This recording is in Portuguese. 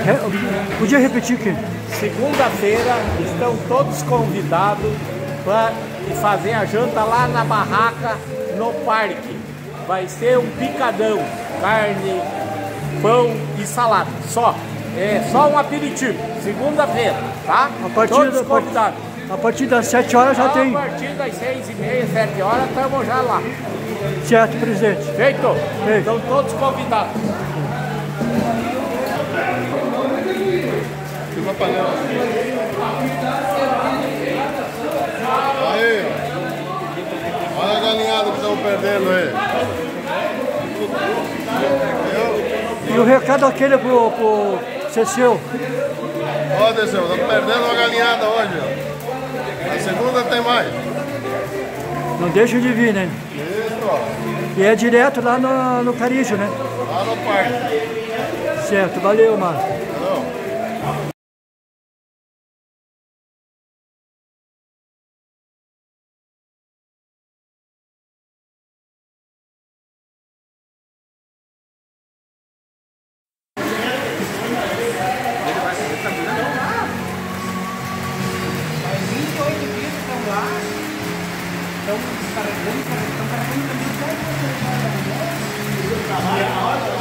Podia repetir aqui? Segunda-feira estão todos convidados para fazer a janta lá na barraca, no parque. Vai ser um picadão, carne, pão e salada, só. É só um aperitivo, segunda-feira, tá? Todos convidados. A partir das 7 horas já tem. A partir das 6h30, 7 horas, estamos já lá. Certo, presidente. Feito? Estão todos convidados. Uma panela. Aí, olha a galinhada que estão perdendo aí. E o recado aquele pro Cecil. Ó, Cecil, estamos perdendo uma galinhada hoje, ó. A segunda tem mais. Não deixa de vir, né? Isso, ó. E é direto lá no Carijo, né? Lá no parque. Certo, valeu, mano. Estão carregando, estão carregando.